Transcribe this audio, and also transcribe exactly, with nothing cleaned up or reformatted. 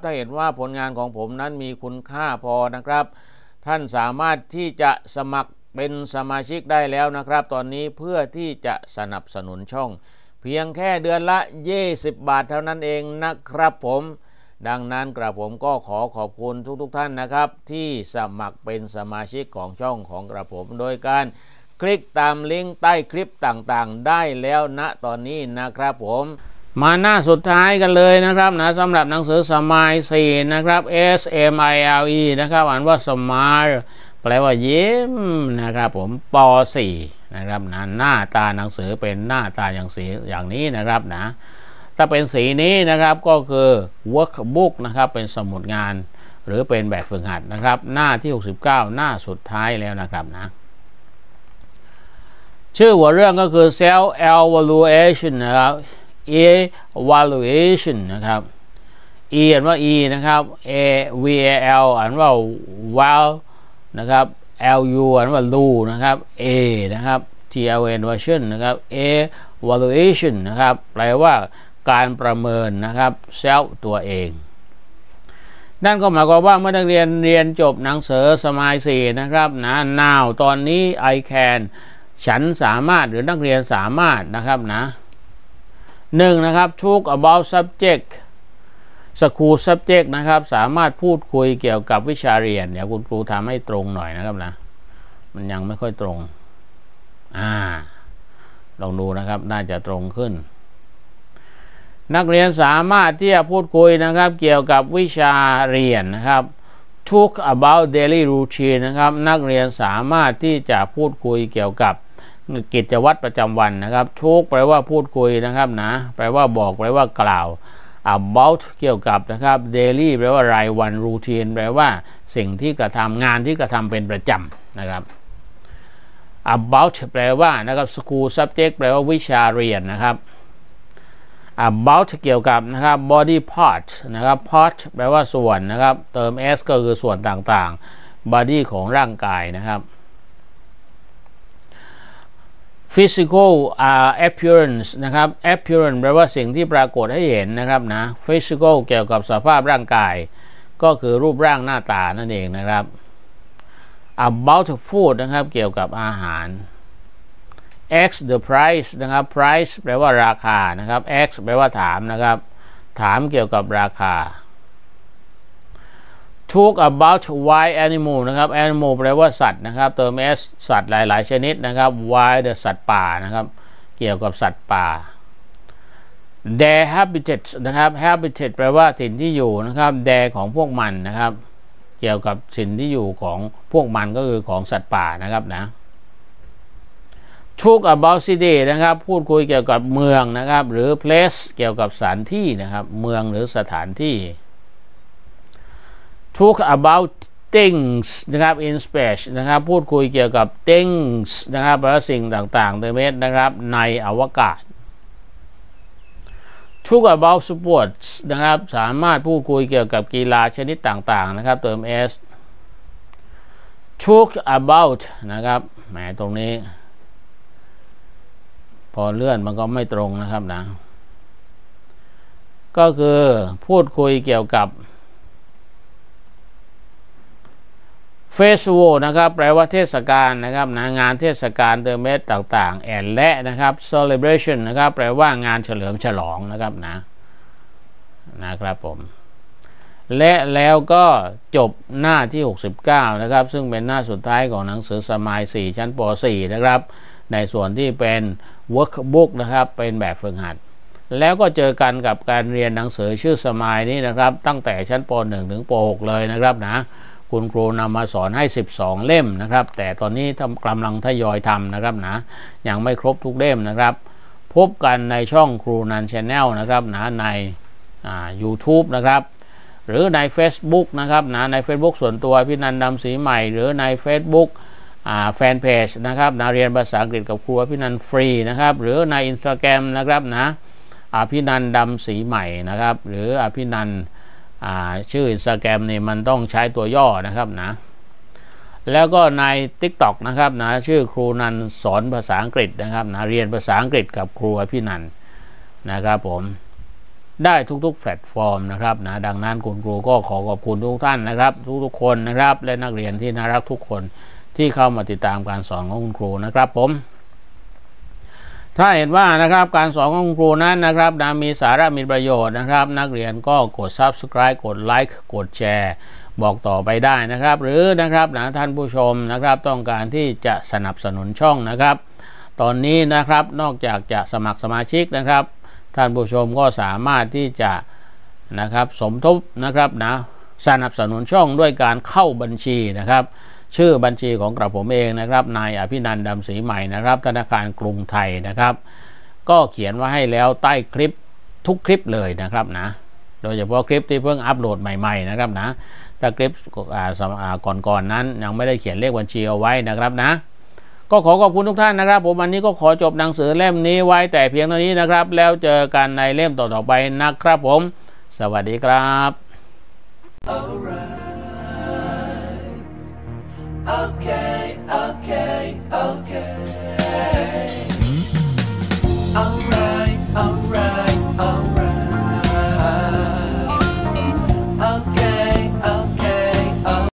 ถ้าเห็นว่าผลงานของผมนั้นมีคุณค่าพอนะครับท่านสามารถที่จะสมัครเป็นสมาชิกได้แล้วนะครับตอนนี้เพื่อที่จะสนับสนุนช่องเพียงแค่เดือนละยี่สิบบาทเท่านั้นเองนะครับผมดังนั้นกระผมก็ขอขอบคุณทุกๆท่านนะครับที่สมัครเป็นสมาชิกของช่องของกระผมโดยการคลิกตามลิงก์ใต้คลิปต่างๆได้แล้วณตอนนี้นะครับผมมาหน้าสุดท้ายกันเลยนะครับนะสำหรับหนังสือสมายสี่นะครับ S M I L E นะครับอ่านว่า Smile แปลว่ายิ้มนะครับผมป สี่นะครับนะหน้าตาหนังสือเป็นหน้าตาอย่างสีอย่างนี้นะครับนะถ้าเป็นสีนี้นะครับก็คือ workbook นะครับเป็นสมุดงานหรือเป็นแบบฝึกหัดนะครับหน้าที่หกสิบเก้าหน้าสุดท้ายแล้วนะครับนะชื่อหัวเรื่องก็คือ self evaluation นะครับ evaluation นะครับ e อ่านว่า e นะครับ a v a l อ่านว่า val นะครับ l u อ่านว่า lu นะครับ a นะครับ t l n version นะครับ evaluation นะครับแปลว่าการประเมินนะครับ self ตัวเองนั่นก็หมายความว่าเมื่อนักเรียนเรียนจบหนังสือสมายสี่นะครับนะ now ตอนนี้ I can ฉันสามารถหรือนักเรียนสามารถนะครับนะหนึ่งนะครับ talk about subject school subject นะครับสามารถพูดคุยเกี่ยวกับวิชาเรียนเดี๋ยวคุณครูทำให้ตรงหน่อยนะครับนะมันยังไม่ค่อยตรงอ่าลองดูนะครับน่าจะตรงขึ้นนักเรียนสามารถที่จะพูดคุยนะครับเกี่ยวกับวิชาเรียนนะครับ talk about daily routine นะครับนักเรียนสามารถที่จะพูดคุยเกี่ยวกับกิจวัตรประจำวันนะครับ talk แปลว่าพูดคุยนะครับนะแปลว่าบอกแปลว่ากล่าว about เกี่ยวกับนะครับ daily แปลว่ารายวัน routine แปลว่าสิ่งที่กระทำงานที่กระทำเป็นประจำนะครับ about แปลว่านะครับ school subject แปลว่าวิชาเรียนนะครับ about เกี่ยวกับนะครับ body part นะครับ part แปลว่าส่วนนะครับเติม s ก็คือส่วนต่างๆ body ของร่างกายนะครับ physical uh, appearance นะครับ appearance แปลว่าสิ่งที่ปรากฏให้เห็นนะครับนะ physical เกี่ยวกับสภาพร่างกายก็คือรูปร่างหน้าตานั่นเองนะครับ about food นะครับเกี่ยวกับอาหาร X the price นะครับ price แปลว่าราคานะครับ X แปลว่าถามนะครับถามเกี่ยวกับราคา talk about wild animal นะครับ animal แปลว่าสัตว์นะครับเติม s สัตว์หลายๆชนิดนะครับ wild สัตว์ป่านะครับเกี่ยวกับสัตว์ป่า their habitat นะครับ habitat แปลว่าถิ่นที่อยู่นะครับ their ของพวกมันนะครับเกี่ยวกับถิ่นที่อยู่ของพวกมันก็คือของสัตว์ป่านะครับนะtalk about city นะครับพูดคุยเกี่ยวกับเมืองนะครับหรือ place เกี่ยวกับสถานที่นะครับเมืองหรือสถานที่ talk about things นะครับ in space นะครับพูดคุยเกี่ยวกับ things นะครับแปลว่าสิ่งต่างๆเติม s นะครับในอวกาศ talk about sports นะครับสามารถพูดคุยเกี่ยวกับกีฬาชนิดต่างๆนะครับเติม s talk about นะครับแหมตรงนี้พอเลื่อนมันก็ไม่ตรงนะครับนะก็คือพูดคุยเกี่ยวกับ Festival นะครับแปลว่าเทศกาลนะครับนะงานเทศกาลเติมเมสต่างๆแอนและนะครับ celebration นะครับแปลว่างานเฉลิมฉลองนะครับนะนะครับผมและแล้วก็จบหน้าที่หกสิบเก้านะครับซึ่งเป็นหน้าสุดท้ายของหนังสือสมายสี่ชั้นป สี่นะครับในส่วนที่เป็น workbook นะครับเป็นแบบฝึกหัดแล้วก็เจอกันกับการเรียนหนังสือชื่อสมายนี้นะครับตั้งแต่ชั้นป หนึ่ง ถึงป หก เลยนะครับนะคุณครูนำมาสอนให้สิบสองเล่มนะครับแต่ตอนนี้กำลังทยอยทำนะครับนะยังไม่ครบทุกเล่มนะครับพบกันในช่องครูนัน Channel นะครับนะในอ่า YouTube นะครับหรือใน Facebook นะครับนะใน Facebook ส่วนตัวพี่นันดำศรีใหม่หรือใน Facebookแฟนเพจนะครับนะเรียนภาษาอังกฤษกับครูอภินันท์ฟรีนะครับหรือใน Instagram นะครับนะอภินันท์ดำศรีใหม่นะครับหรืออภินันท์ชื่อ Instagram นี่มันต้องใช้ตัวย่อนะครับนะแล้วก็ใน TikTok นะครับนะชื่อครูนันสอนภาษาอังกฤษนะครับนะเรียนภาษาอังกฤษกับครูอภินันท์นะครับผมได้ทุกๆแพลตฟอร์มนะครับนะดังนั้นคุณครูก็ขอขอบคุณทุกท่านนะครับทุกๆคนนะครับและนักเรียนที่น่ารักทุกคนที่เข้ามาติดตามการสอนของคุณครูนะครับผมถ้าเห็นว่านะครับการสอนของคุณครูนั้นนะครับนะมีสาระมีประโยชน์นะครับนักเรียนก็กด ซับสไครบ์ กดไลค์กดแชร์บอกต่อไปได้นะครับหรือนะครับนะท่านผู้ชมนะครับต้องการที่จะสนับสนุนช่องนะครับตอนนี้นะครับนอกจากจะสมัครสมาชิกนะครับท่านผู้ชมก็สามารถที่จะนะครับสมทบนะครับนะสนับสนุนช่องด้วยการเข้าบัญชีนะครับชื่อบัญชีของกระผมเองนะครับนายอภินันท์ ดำศรีใหม่นะครับธนาคารกรุงไทยนะครับก็เขียนไว้ให้แล้วใต้คลิปทุกคลิปเลยนะครับนะโดยเฉพาะคลิปที่เพิ่งอัปโหลดใหม่ๆนะครับนะถ้าคลิปก่อนๆนั้นยังไม่ได้เขียนเลขบัญชีเอาไว้นะครับนะก็ขอขอบคุณทุกท่านนะครับผมวันนี้ก็ขอจบหนังสือเล่มนี้ไว้แต่เพียงเท่านี้นะครับแล้วเจอกันในเล่มต่อๆไปนะครับผมสวัสดีครับ Alright. Okay, okay.